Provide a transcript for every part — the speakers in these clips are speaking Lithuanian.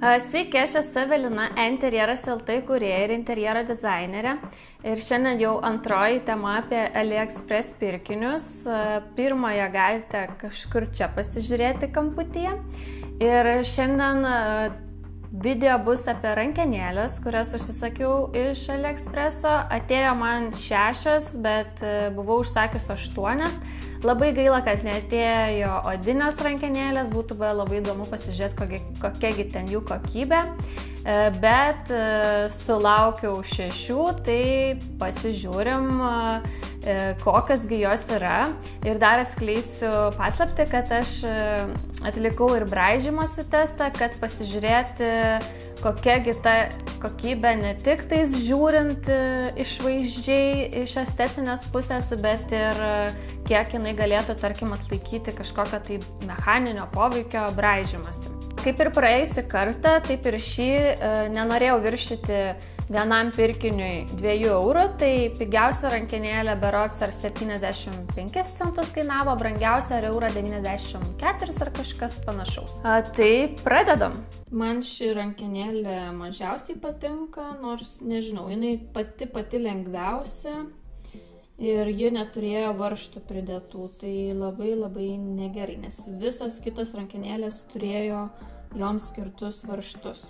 Sveiki, aš esu Evelina, Interjeras LT kūrėja ir interjero dizainerė. Ir šiandien jau antroji tema apie AliExpress pirkinius. Pirmąją galite kažkur čia pasižiūrėti kamputyje. Ir šiandien video bus apie rankenėlės, kurias užsisakiau iš AliExpresso. Atėjo man 6, bet buvau užsakius 8. Labai gaila, kad neatėjo odinės rankenėlės, būtų buvę labai įdomu pasižiūrėti, kokiagi ten jų kokybė. Bet sulaukiau 6, tai pasižiūrim, kokiasgi jos yra. Ir dar atskleisiu paslaptį, kad aš atlikau ir braižymosi testą, kad pasižiūrėti, kokiagi ta kokybė ne tik tais žiūrint išvaizdžiai iš estetinės pusės, bet ir kiek jinai galėtų, tarkim, atlaikyti kažkokio tai mechaninio poveikio braižymosi. Kaip ir praėjusį kartą, taip ir šį nenorėjau viršyti vienam pirkiniui 2 eurų, tai pigiausia rankenėlė berods ar 75 centus kainavo, brangiausia ar eurą 94 ar kažkas panašaus. Tai pradedam. Man ši rankenėlė mažiausiai patinka, nors nežinau, jinai pati lengviausia ir ji neturėjo varžtų pridėtų, tai labai negerai, nes visos kitos rankenėlės turėjo joms skirtus varžtus.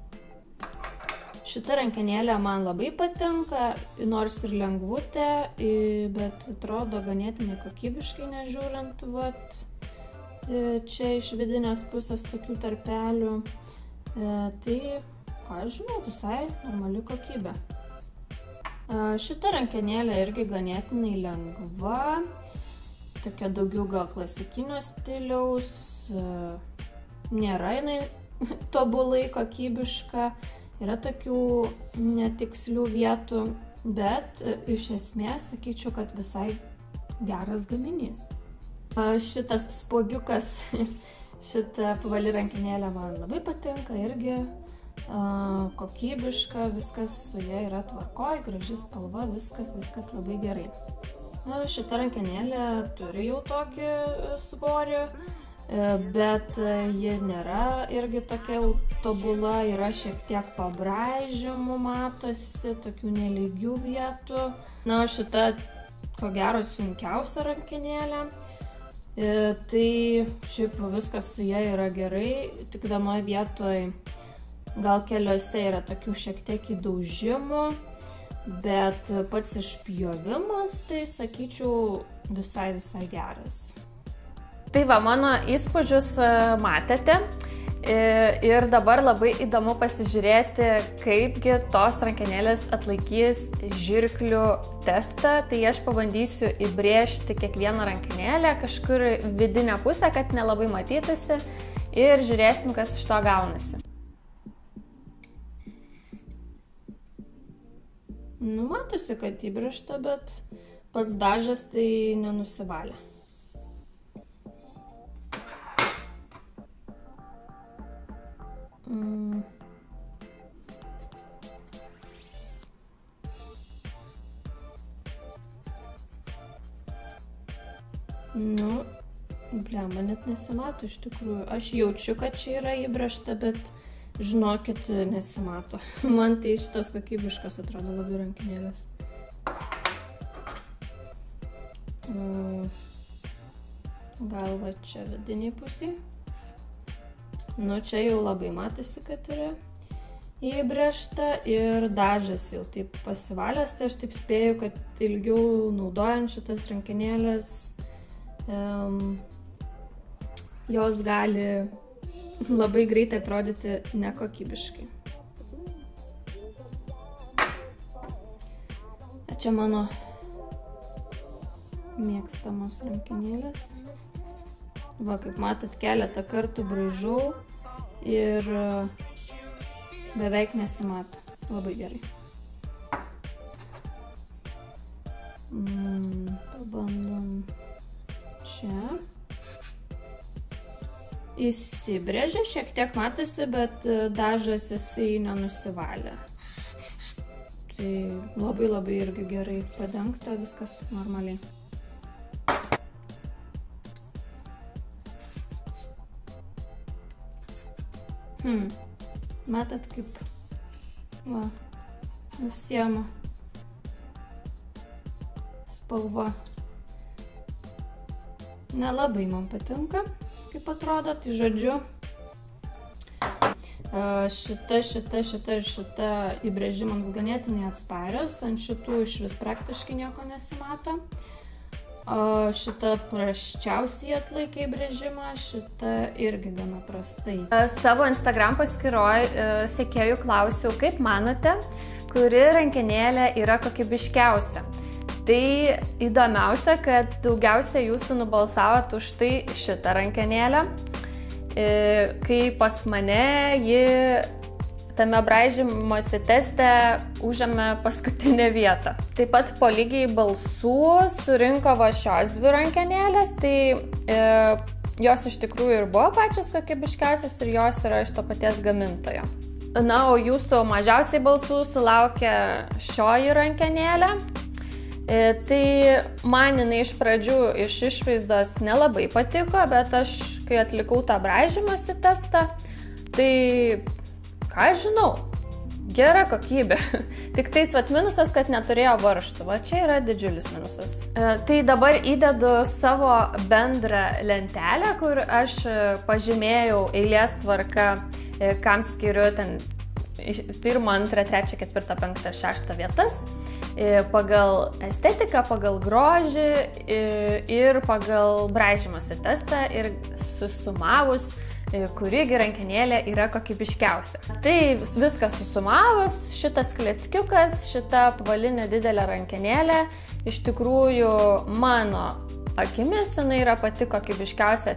Šita rankenėlė man labai patinka, nors ir lengvutė, bet atrodo ganėtinai kokybiškai nežiūrint, čia iš vidinės pusės tokių tarpelių. Tai, ką aš žinau, visai normali kokybė. Šita rankenėlė irgi ganėtinai lengva, tokia daugiau gal klasikinio stiliaus, nėra jinai tobulai kokybiška, yra tokių netikslių vietų, bet iš esmės sakyčiau, kad visai geras gaminys. Šitas spuogiukas, šita apvali rankenėlė man labai patinka, irgi kokybiška, viskas su ja yra tvarkoj, graži spalva, viskas labai gerai. Šita rankenėlė turi jau tokį svorį, bet ji nėra irgi tokia tobula, yra šiek tiek pabraižymų matosi, tokių nelygių vietų. Šita, ko gero, sunkiausia rankenėlė. Tai šiaip viskas su ja yra gerai, tik vienoje vietoje, gal keliose yra tokių šiek tiek įdaužimų, bet pats išpjovimas, tai sakyčiau, visai geras. Tai va, mano įspūdžius matėte ir dabar labai įdomu pasižiūrėti, kaipgi tos rankenėlės atlaikys žirklių testą. Tai aš pabandysiu įbrėžti kiekvieną rankenėlę kažkur vidinę pusę, kad nelabai matytųsi, ir žiūrėsim, kas iš to gaunasi. Matosi, kad įbrėžta, bet pats dažas tai nenusivalė. Blemba, net nesimato iš tikrųjų. Aš jaučiu, kad čia yra įbrėžta, bet žinokit, nesimato. Man tai šitas kokybiškas atrodo labai rankenėlės. Gal va čia vidiniai pusiai. Čia jau labai matosi, kad yra įbrėžta ir dažas jau taip pasivalęs, tai aš taip spėju, kad ilgiau naudojant šitas rankenėlės jos gali labai greitai atrodyti nekokybiškai. Čia mano mėgstamos rankenėlės. Va, kaip matot, keletą kartų braižau ir beveik nesimato. Labai gerai. Pabandom čia. Įsibrėžė, šiek tiek matosi, bet dažas jisai nenusivalė. Tai labai irgi gerai padengta, viskas normaliai. Matot, kaip va, nusiema spalva. Nelabai man patinka, kaip atrodo, tai žodžiu. Šita įbrėžimams ganėtinai atsparios, ant šitų iš vis praktiškai nieko nesimato. Šita prasčiausiai atlaikė įbrėžimą, šita irgi gana prastai. Savo Instagram paskyroj sekėjų klausiau, kaip manote, kuri rankenėlė yra kokybiškiausia. Tai įdomiausia, kad daugiausia jūsų nubalsavot už tai šitą rankenėlę. Kai pas mane ji tame braižymosi teste užėmė paskutinę vietą. Taip pat po lygiai balsų surinko va šios dvi rankenėlės, tai jos iš tikrųjų ir buvo pačios kokybiškiausios ir jos yra iš to paties gamintojo. Na, o jūsų mažiausiai balsų sulaukė šioji rankenėlė. Tai man jinai iš pradžių iš išvaizdos nelabai patiko, bet aš, kai atlikau tą braižymosi testą, tai, ką aš žinau, gera kokybė. Tik tais minusas, kad neturėjo varžtų. Va čia yra didžiulis minusas. Tai dabar įdedu savo bendrą lentelę, kur aš pažymėjau eilės tvarka, kam skiriu ten 1, 2, 3, 4, 5, 6 vietas. Pagal estetiką, pagal grožį ir pagal braižymosi testą ir susumavus, kurigi rankenėlė yra kokybiškiausia. Tai viską susumavus, šitas kleckiukas, šita apvali nedidelė rankenėlė, iš tikrųjų mano akimis jinai yra pati kokybiškiausia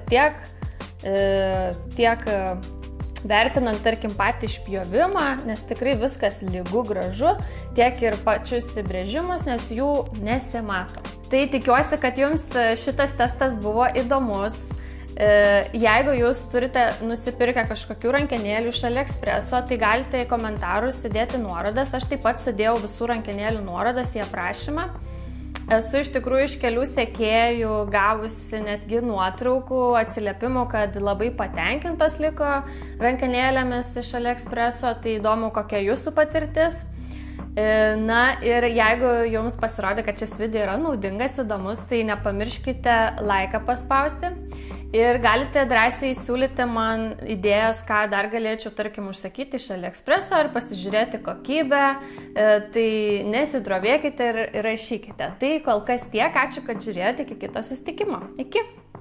tiek vertinant, tarkim, patį išpjovimą, nes tikrai viskas lygu gražu, tiek ir pačius įbrėžimus, nes jų nesimato. Tai tikiuosi, kad jums šitas testas buvo įdomus. Jeigu jūs turite nusipirkę kažkokių rankenėlių iš AliExpreso, tai galite į komentarus įdėti nuorodas. Aš taip pat sudėjau visų rankenėlių nuorodas į aprašymą. Esu iš tikrųjų iš kelių sekėjų gavusi netgi nuotraukų, atsiliepimų, kad labai patenkintos liko rankenėlėmis iš AliExpreso, tai įdomu, kokia jūsų patirtis. Na ir jeigu jums pasirodė, kad šis video yra naudingas, įdomus, tai nepamirškite laiką paspausti. Ir galite drąsiai siūlyti man idėjas, ką dar galėčiau, tarkim, užsakyti iš AliExpreso ar pasižiūrėti kokybę. Tai nesidrovėkite ir rašykite. Tai kol kas tiek, ačiū, kad žiūrėjote, iki kito susitikimo. Iki!